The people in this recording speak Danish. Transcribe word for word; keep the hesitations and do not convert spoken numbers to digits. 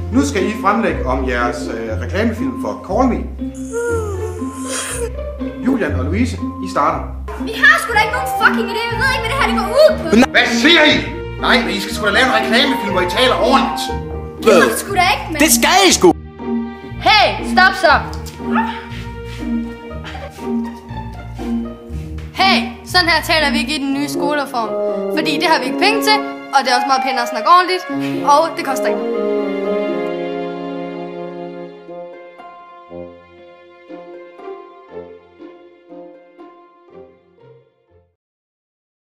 Nu skal I fremlægge om jeres øh, reklamefilm for Call Me. Julian og Louise, I starter. Vi har sgu da ikke nogen fucking idé. Vi ved ikke, hvad det her det går ud på. Hvad siger I? Nej, men I skal sgu da lave en reklamefilm, hvor I taler ordentligt. Det ved vi sgu da ikke, men... Det skal I sgu! Hey, stop så! Hey, sådan her taler vi ikke i den nye skolereform. Fordi det har vi ikke penge til, og det er også meget pænere at snakke ordentligt, og det koster ikke.